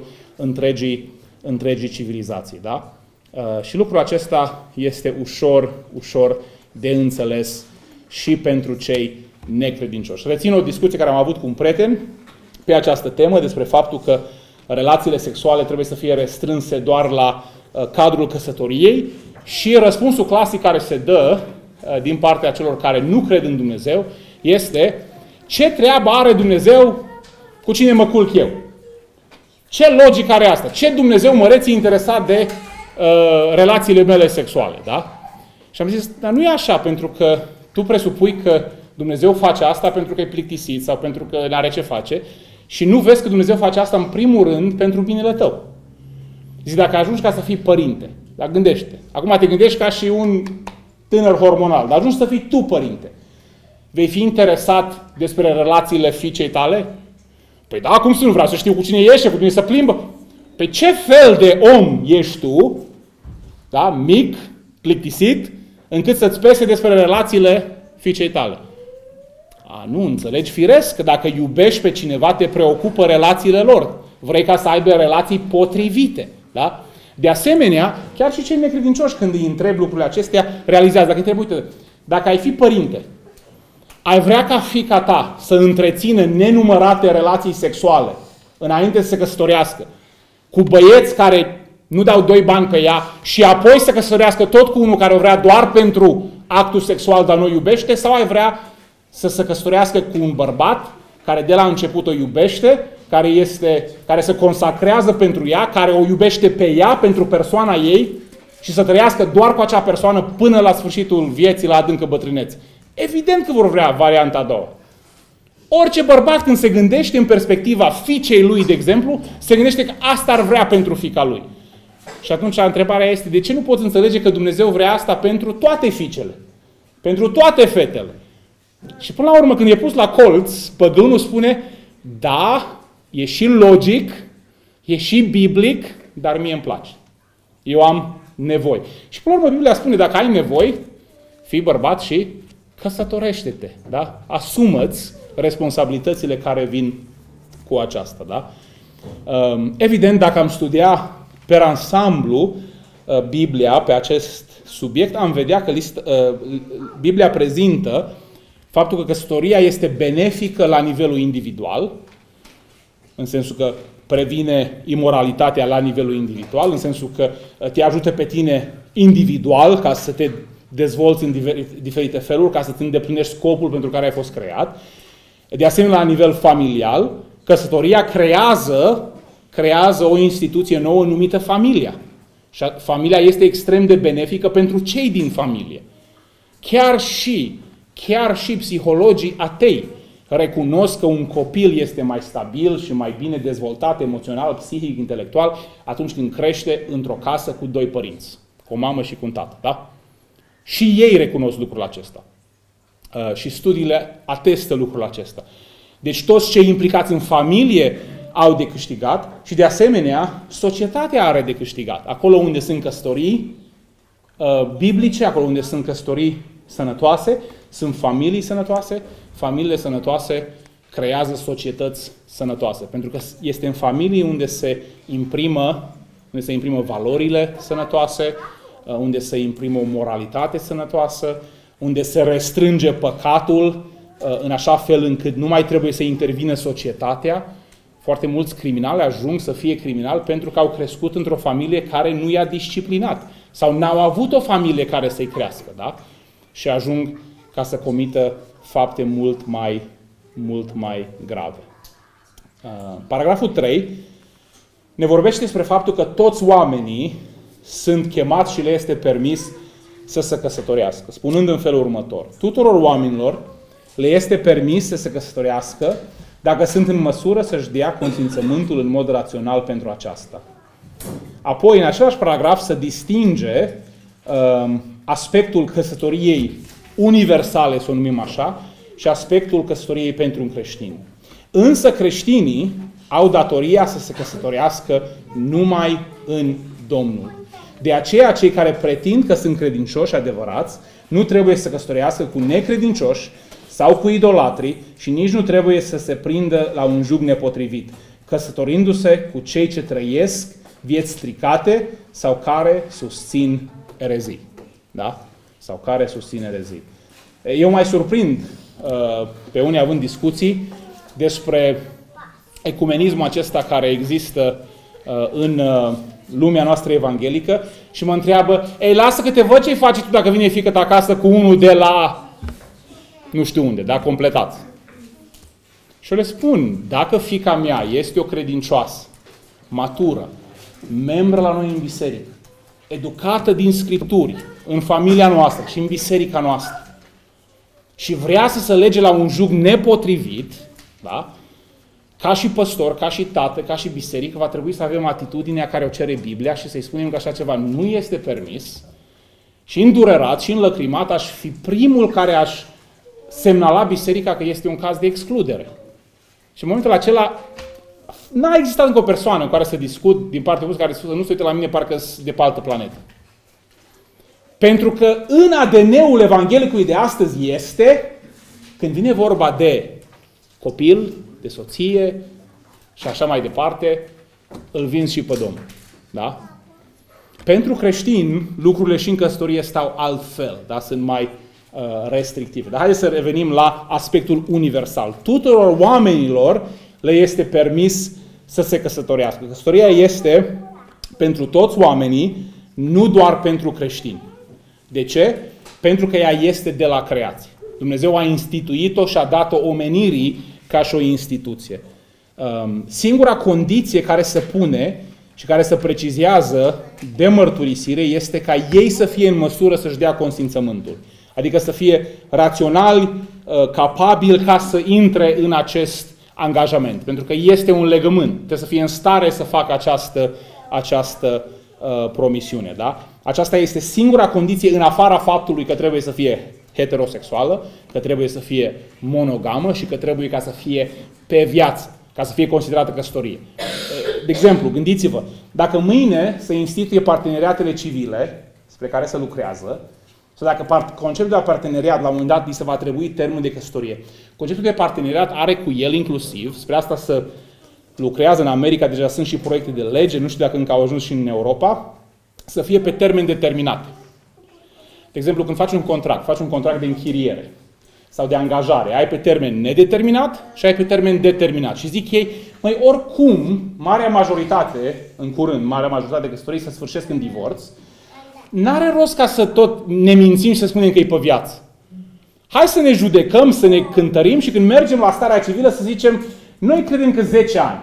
întregii civilizații. Da? Și lucrul acesta este ușor de înțeles și pentru cei necredincioși. Rețin o discuție care am avut cu un prieten pe această temă despre faptul că relațiile sexuale trebuie să fie restrânse doar la cadrul căsătoriei și răspunsul clasic care se dă din partea celor care nu cred în Dumnezeu este: ce treabă are Dumnezeu cu cine mă culc eu? Ce logică are asta? Ce Dumnezeu măreț e interesat de relațiile mele sexuale? Da? Și am zis, dar nu e așa, pentru că tu presupui că Dumnezeu face asta pentru că e plictisit sau pentru că n-are ce face și nu vezi că Dumnezeu face asta în primul rând pentru binele tău. Zic, dacă ajungi ca să fii părinte, dar gândește. Acum te gândești ca și un tânăr hormonal, dar ajungi să fii tu părinte. Vei fi interesat despre relațiile fiicei tale? Păi da, cum să nu vreau să știu cu cine ești, cu cine se plimbă? Pe ce fel de om ești tu, da, mic, plictisit, încât să-ți pese despre relațiile fiicei tale? Nu înțelegi firesc că dacă iubești pe cineva, te preocupă relațiile lor. Vrei ca să aibă relații potrivite. Da? De asemenea, chiar și cei necredincioși, când îi întreb lucrurile acestea, realizează. Dacă îi întreb, uite, dacă ai fi părinte, ai vrea ca fiica ta să întrețină nenumărate relații sexuale înainte să se căsătorească cu băieți care nu dau 2 bani pe ea și apoi să căsătorească tot cu unul care o vrea doar pentru actul sexual, dar nu o iubește, sau ai vrea să se căsătorească cu un bărbat care de la început o iubește, care se consacrează pentru ea, care o iubește pe ea, pentru persoana ei și să trăiască doar cu acea persoană până la sfârșitul vieții, la adâncă bătrânețe. Evident că vor vrea varianta a doua. Orice bărbat, când se gândește în perspectiva fiicei lui, de exemplu, se gândește că asta ar vrea pentru fiica lui. Și atunci întrebarea este, de ce nu poți înțelege că Dumnezeu vrea asta pentru toate fiicele? Pentru toate fetele? Și până la urmă, când e pus la colț, păgânul spune, da, e și logic, e și biblic, dar mie îmi place. Eu am nevoi. Și până la urmă Biblia spune, dacă ai nevoi, fii bărbat și căsătorește-te. Da? Asumă-ți responsabilitățile care vin cu aceasta. Da? Evident, dacă am studia per ansamblu Biblia pe acest subiect, am vedea că Biblia prezintă faptul că căsătoria este benefică la nivelul individual, în sensul că previne imoralitatea la nivelul individual, în sensul că te ajută pe tine individual ca să te dezvolți în diferite feluri, ca să-ți îndeplinești scopul pentru care ai fost creat. De asemenea, la nivel familial, căsătoria creează o instituție nouă numită familia. Și familia este extrem de benefică pentru cei din familie. Chiar și psihologii atei recunosc că un copil este mai stabil și mai bine dezvoltat emoțional, psihic, intelectual atunci când crește într-o casă cu 2 părinți, cu o mamă și cu un tată. Da? Și ei recunosc lucrul acesta. Și studiile atestă lucrul acesta. Deci toți cei implicați în familie au de câștigat și de asemenea societatea are de câștigat. Acolo unde sunt căsătorii biblice, acolo unde sunt căsătorii sănătoase, sunt familii sănătoase, familiile sănătoase creează societăți sănătoase. Pentru că este în familie unde se imprimă valorile sănătoase, unde se imprimă o moralitate sănătoasă, unde se restrânge păcatul în așa fel încât nu mai trebuie să intervină societatea. Foarte mulți criminali ajung să fie criminali pentru că au crescut într-o familie care nu i-a disciplinat sau n-au avut o familie care să-i crească, da? Și ajung ca să comită fapte mult mai grave. Paragraful 3 ne vorbește despre faptul că toți oamenii sunt chemați și le este permis să se căsătorească, spunând în felul următor: tuturor oamenilor le este permis să se căsătorească dacă sunt în măsură să-și dea consimțământul în mod rațional pentru aceasta. Apoi, în același paragraf, se distinge aspectul căsătoriei universale, să o numim așa, și aspectul căsătoriei pentru un creștin. Însă creștinii au datoria să se căsătorească numai în Domnul. De aceea, cei care pretind că sunt credincioși adevărați nu trebuie să se căsătorească cu necredincioși sau cu idolatrii și nici nu trebuie să se prindă la un jug nepotrivit, căsătorindu-se cu cei ce trăiesc vieți stricate sau care susțin erezii. Da? Sau care susțin erezii. Eu mai surprind pe unii având discuții despre ecumenismul acesta care există în lumea noastră evanghelică și mă întreabă: ei, lasă că te văd ce-i faci tu dacă vine fiică-ta acasă cu unul de la nu știu unde, da, completat. Și eu le spun: dacă fiica mea este o credincioasă, matură, membră la noi în biserică, educată din Scripturi, în familia noastră și în biserica noastră, și vrea să se lege la un jug nepotrivit, da? Ca și păstor, ca și tată, ca și biserică, va trebui să avem atitudinea care o cere Biblia și să-i spunem că așa ceva nu este permis. Și îndurerat și înlăcrimat aș fi primul care aș semnala biserica că este un caz de excludere. Și în momentul acela n-a existat încă o persoană în care să discut din partea care să nu se uite la mine parcă de pe altă planetă. Pentru că în ADN-ul evanghelicului de astăzi este, când vine vorba de copil, de soție și așa mai departe, îl vinzi și pe Domnul. Da? Pentru creștini, lucrurile și în căsătorie stau altfel, da? Sunt mai restrictive. Dar haideți să revenim la aspectul universal. Tuturor oamenilor le este permis să se căsătorească. Căsătoria este pentru toți oamenii, nu doar pentru creștini. De ce? Pentru că ea este de la creație. Dumnezeu a instituit-o și a dat-o omenirii ca și o instituție. Singura condiție care se pune și care se precizează de mărturisire este ca ei să fie în măsură să-și dea consimțământul. Adică să fie raționali, capabili ca să intre în acest angajament. Pentru că este un legământ. Trebuie să fie în stare să facă această promisiune. Da? Aceasta este singura condiție în afara faptului că trebuie să fie heterosexuală, că trebuie să fie monogamă și că trebuie ca să fie pe viață, ca să fie considerată căsătorie. De exemplu, gândiți-vă, dacă mâine se instituie parteneriatele civile spre care se lucrează, sau dacă conceptul de parteneriat la un moment dat îi se va atribui termenul de căsătorie, conceptul de parteneriat are cu el inclusiv, spre asta să lucrează în America, deja sunt și proiecte de lege, nu știu dacă încă au ajuns și în Europa, să fie pe termen determinat. De exemplu, când faci un contract de închiriere sau de angajare, ai pe termen nedeterminat și ai pe termen determinat. Și zic ei, măi, oricum, marea majoritate de căsătorii se sfârșesc în divorț, n-are rost ca să tot ne mințim și să spunem că e pe viață. Hai să ne judecăm, să ne cântărim și când mergem la starea civilă să zicem, noi credem că 10 ani.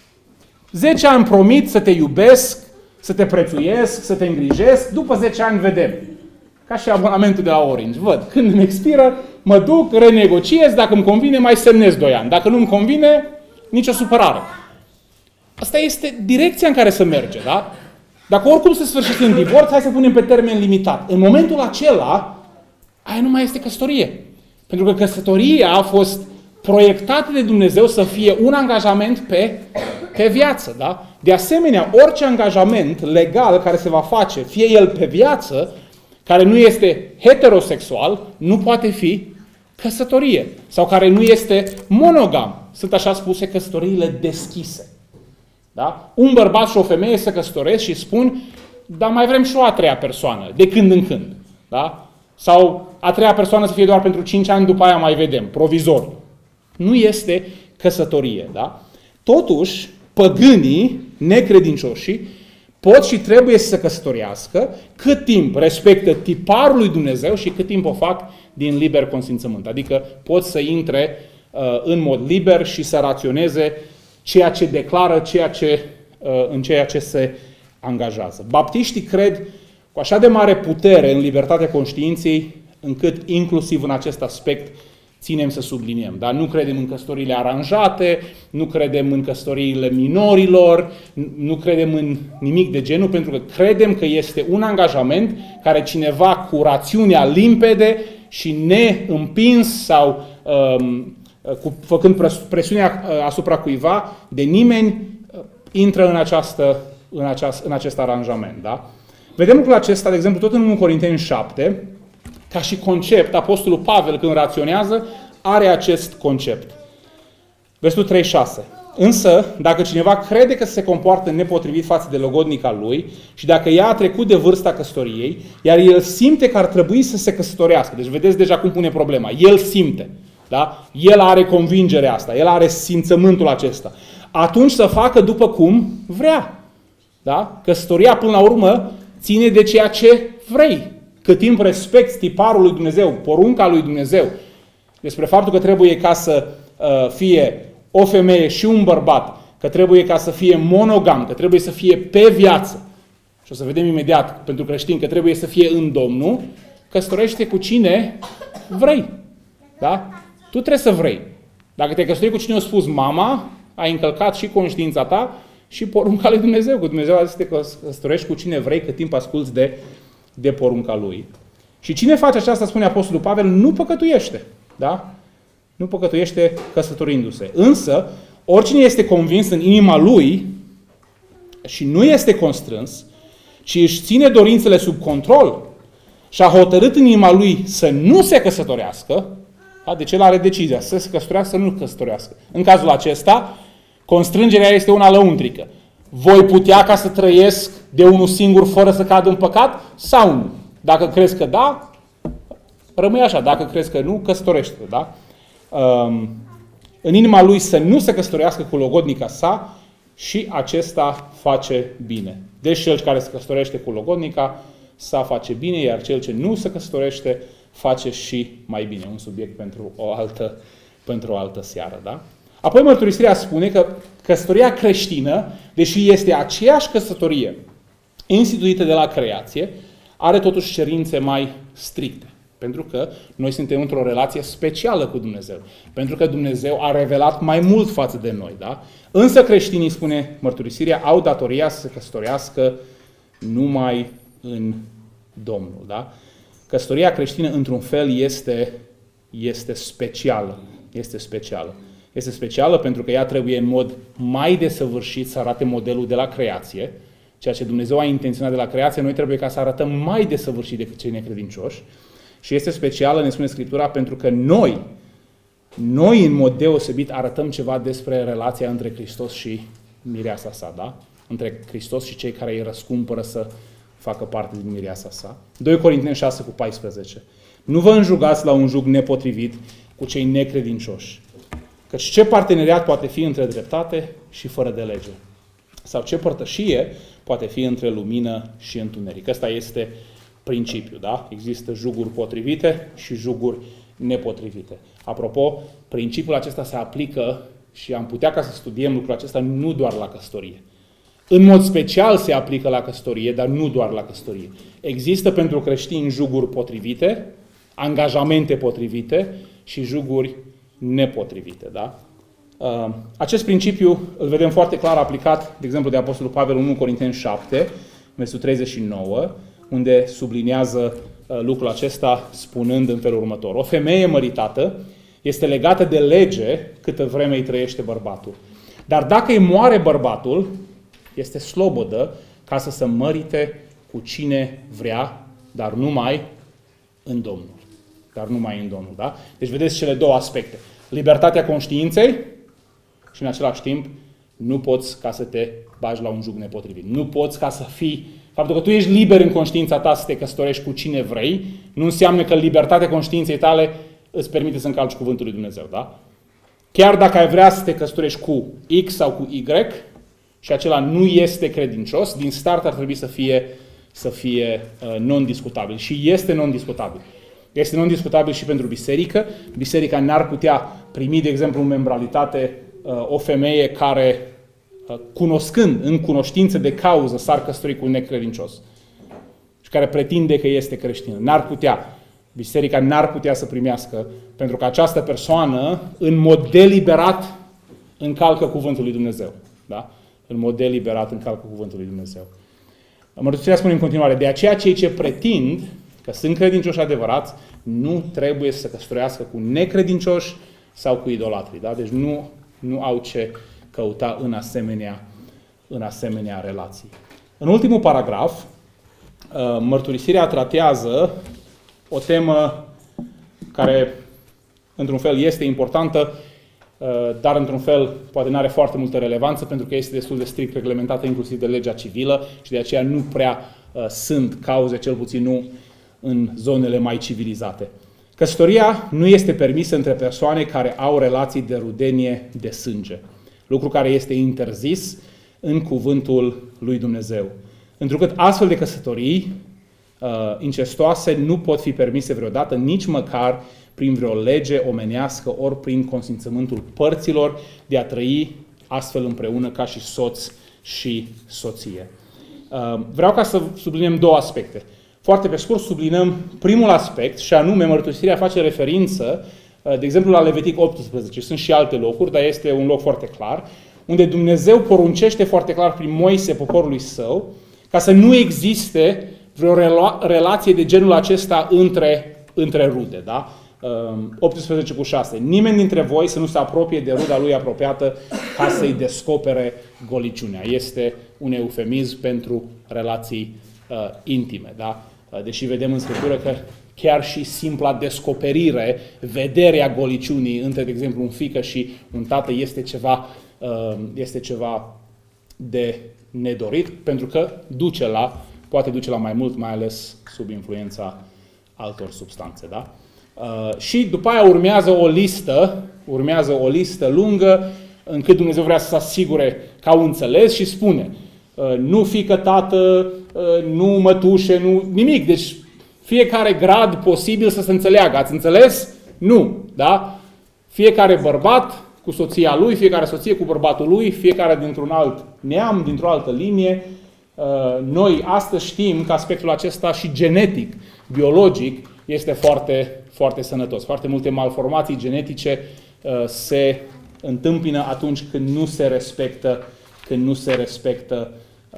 10 ani promit să te iubesc, să te prețuiesc, să te îngrijesc, după 10 ani vedem. Ca și abonamentul de la Orange. Văd, când îmi expiră, mă duc, renegociez, dacă îmi convine, mai semnez 2 ani. Dacă nu îmi convine, nicio supărare. Asta este direcția în care se merge, da? Dacă oricum se sfârșește în divorț, hai să punem pe termen limitat. În momentul acela, aia nu mai este căsătorie. Pentru că căsătoria a fost proiectată de Dumnezeu să fie un angajament pe viață, da? De asemenea, orice angajament legal care se va face, fie el pe viață, care nu este heterosexual, nu poate fi căsătorie. Sau care nu este monogam. Sunt așa spuse căsătoriile deschise. Da? Un bărbat și o femeie se căsătoresc și spun, dar mai vrem și o a treia persoană, de când în când. Da? Sau a treia persoană să fie doar pentru 5 ani, după aia mai vedem, provizoriu. Nu este căsătorie. Da? Totuși, păgânii, necredincioșii, pot și trebuie să se căsătorească cât timp respectă tiparul lui Dumnezeu și cât timp o fac din liber consimțământ. Adică pot să intre în mod liber și să raționeze ceea ce declară, în ceea ce se angajează. Baptiștii cred cu așa de mare putere în libertatea conștiinței, încât inclusiv în acest aspect ținem să subliniem. Dar nu credem în căsătoriile aranjate, nu credem în căsătoriile minorilor, nu credem în nimic de genul, pentru că credem că este un angajament care cineva cu rațiunea limpede și neîmpins sau făcând presiunea asupra cuiva, de nimeni intră în acest aranjament. Da? Vedem lucrul acesta, de exemplu, tot în 1 Corinteni 7, ca și concept, Apostolul Pavel, când raționează, are acest concept. Versetul 36. Însă, dacă cineva crede că se comportă nepotrivit față de logodnica lui și dacă ea a trecut de vârsta căsătoriei, iar el simte că ar trebui să se căsătorească, deci vedeți deja cum pune problema, el simte, da? El are convingerea asta, el are simțământul acesta, atunci să facă după cum vrea. Da? Căsătoria, până la urmă, ține de ceea ce vrei. Cât timp respecti tiparul lui Dumnezeu, porunca lui Dumnezeu, despre faptul că trebuie ca să fie o femeie și un bărbat, că trebuie ca să fie monogam, că trebuie să fie pe viață, și o să vedem imediat pentru creștini că trebuie să fie în Domnul, căsătorește cu cine vrei. Da? Tu trebuie să vrei. Dacă te căsătorești cu cine a spus mama, ai încălcat și conștiința ta și porunca lui Dumnezeu. Că Dumnezeu a zis să te căsătorești cu cine vrei, cât timp asculți de porunca lui. Și cine face aceasta, spune Apostolul Pavel, nu păcătuiește. Da? Nu păcătuiește căsătorindu-se. Însă, oricine este convins în inima lui și nu este constrâns, ci își ține dorințele sub control și a hotărât în inima lui să nu se căsătorească, da? Deci el are decizia să se căsătorească, să nu căsătorească. În cazul acesta, constrângerea este una lăuntrică. Voi putea ca să trăiesc de unul singur fără să cad în păcat sau nu? Dacă crezi că da, rămâi așa. Dacă crezi că nu, căsătorește-te. Da? În inima lui să nu se căsătorească cu logodnica sa și acesta face bine. Deci cel care se căsătorește cu logodnica sa face bine, iar cel ce nu se căsătorește face și mai bine. Un subiect pentru o altă seară. Da? Apoi mărturisirea spune că căsătoria creștină, deși este aceeași căsătorie instituită de la creație, are totuși cerințe mai stricte. Pentru că noi suntem într-o relație specială cu Dumnezeu. Pentru că Dumnezeu a revelat mai mult față de noi. Da? Însă creștinii, spune mărturisirea, au datoria să se căsătorească numai în Domnul. Da? Căsătoria creștină, într-un fel, este specială. Este specială. Este specială pentru că ea trebuie în mod mai desăvârșit să arate modelul de la creație. Ceea ce Dumnezeu a intenționat de la creație, noi trebuie ca să arătăm mai desăvârșit decât cei necredincioși. Și este specială, ne spune Scriptura, pentru că noi în mod deosebit arătăm ceva despre relația între Hristos și mireasa sa, da? Între Hristos și cei care îi răscumpără să facă parte din mireasa sa. 2 Corinteni 6:14. Nu vă înjugați la un jug nepotrivit cu cei necredincioși. Căci ce parteneriat poate fi între dreptate și fără de lege? Sau ce părtășie poate fi între lumină și întuneric? Ăsta este principiul, da? Există juguri potrivite și juguri nepotrivite. Apropo, principiul acesta se aplică și am putea ca să studiem lucrul acesta nu doar la căsătorie. În mod special se aplică la căsătorie, dar nu doar la căsătorie. Există pentru creștini juguri potrivite, angajamente potrivite și juguri nepotrivite, da? Acest principiu îl vedem foarte clar aplicat, de exemplu, de Apostolul Pavel în 1 Corinteni 7, versetul 39, unde subliniază lucrul acesta spunând în felul următor. O femeie măritată este legată de lege câtă vreme îi trăiește bărbatul. Dar dacă îi moare bărbatul, este slobodă ca să se mărite cu cine vrea, dar numai în Domnul. Dar numai în Domnul, da? Deci vedeți cele două aspecte. Libertatea conștiinței și în același timp nu poți ca să te bagi la un jug nepotrivit. Nu poți ca să fii... Faptul că tu ești liber în conștiința ta să te căsătorești cu cine vrei, nu înseamnă că libertatea conștiinței tale îți permite să încalci cuvântul lui Dumnezeu, da? chiar dacă ai vrea să te căsătorești cu X sau cu Y și acela nu este credincios, din start ar trebui să fie non-discutabil. Și este non-discutabil. Este non-discutabil și pentru biserică. Biserica n-ar putea primi, de exemplu, în membralitate o femeie care, cunoscând, în cunoștință de cauză, s-ar căsători cu un necredincios și care pretinde că este creștină. Biserica n-ar putea să primească, pentru că această persoană, în mod deliberat, încalcă cuvântul lui Dumnezeu. Da? În mod deliberat încalcă cuvântul lui Dumnezeu. Mărturisirea spune în continuare, de aceea cei ce pretind că sunt credincioși adevărați, nu trebuie să se căsătorească cu necredincioși sau cu idolatri. Da? Deci nu au ce căuta în asemenea relații. În ultimul paragraf, mărturisirea tratează o temă care, într-un fel, este importantă, dar, într-un fel, poate nu are foarte multă relevanță, pentru că este destul de strict reglementată inclusiv de legea civilă și de aceea nu prea sunt cauze, cel puțin nu în zonele mai civilizate. Căsătoria nu este permisă între persoane care au relații de rudenie de sânge, lucru care este interzis în cuvântul lui Dumnezeu. Întrucât astfel de căsătorii incestoase nu pot fi permise vreodată, nici măcar prin vreo lege omenească, ori prin consimțământul părților de a trăi astfel împreună ca și soț și soție. Vreau ca să subliniem două aspecte. Foarte pe scurt sublinăm primul aspect, și anume mărturisirea face referință, de exemplu, la Levitic 18. Sunt și alte locuri, dar este un loc foarte clar, unde Dumnezeu poruncește foarte clar prin Moise poporului său ca să nu existe vreo relație de genul acesta între rude. Da? 18:6. Nimeni dintre voi să nu se apropie de ruda lui apropiată ca să-i descopere goliciunea. Este un eufemism pentru relații intime. Da? Deși vedem în Scriptură că chiar și simpla descoperire, vederea goliciunii între, de exemplu, un fiică și un tată este ceva de nedorit, pentru că poate duce la mai mult, mai ales sub influența altor substanțe. Da? Și după aia urmează o listă lungă încât Dumnezeu vrea să se asigure că au înțeles și spune nu fiică, tată, nu mătușe, nu nimic. Deci fiecare grad posibil să se înțeleagă. Ați înțeles? Nu. Da? Fiecare bărbat cu soția lui, fiecare soție cu bărbatul lui, fiecare dintr-un alt neam, dintr-o altă linie. Noi astăzi știm că aspectul acesta și genetic, biologic, este foarte, foarte sănătos. Foarte multe malformații genetice se întâmpină atunci când nu se respectă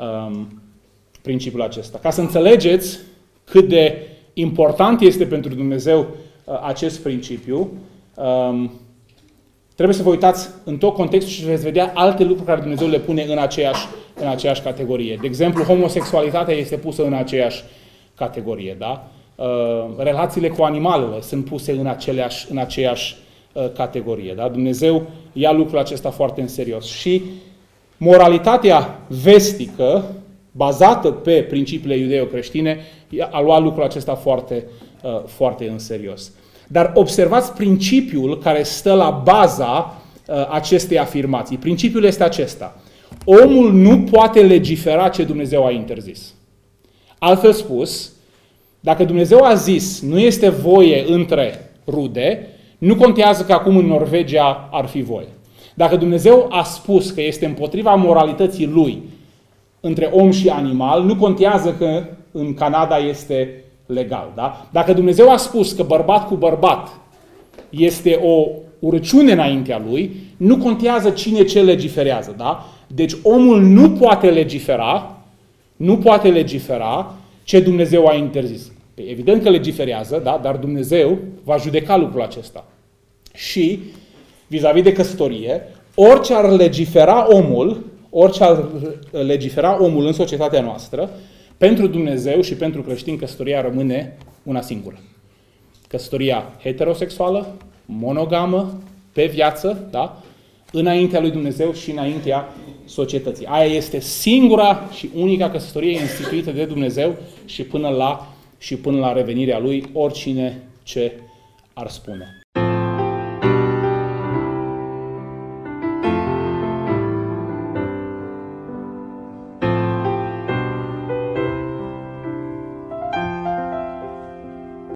principiul acesta. Ca să înțelegeți cât de important este pentru Dumnezeu acest principiu, trebuie să vă uitați în tot contextul și veți vedea alte lucruri care Dumnezeu le pune în aceeași categorie. De exemplu, homosexualitatea este pusă în aceeași categorie. Da? Relațiile cu animalele sunt puse în aceeași categorie. Da? Dumnezeu ia lucrul acesta foarte în serios. Și moralitatea vestică, bazată pe principiile iudeo-creștine, a luat lucrul acesta foarte, foarte în serios. Dar observați principiul care stă la baza acestei afirmații. Principiul este acesta. Omul nu poate legifera ce Dumnezeu a interzis. Altfel spus, dacă Dumnezeu a zis nu este voie între rude, nu contează că acum în Norvegia ar fi voie. Dacă Dumnezeu a spus că este împotriva moralității lui între om și animal, nu contează că în Canada este legal. Da? Dacă Dumnezeu a spus că bărbat cu bărbat este o urăciune înaintea lui, nu contează cine ce legiferează. Da? Deci omul nu poate legifera ce Dumnezeu a interzis. Evident că legiferează, da? Dar Dumnezeu va judeca lucrul acesta. Și vis-a-vis de căsătorie, orice ar legifera omul în societatea noastră, pentru Dumnezeu și pentru creștini, căsătoria rămâne una singură. Căsătoria heterosexuală, monogamă, pe viață, da? Înaintea lui Dumnezeu și înaintea societății. Aia este singura și unica căsătorie instituită de Dumnezeu și până la revenirea lui, oricine ce ar spune.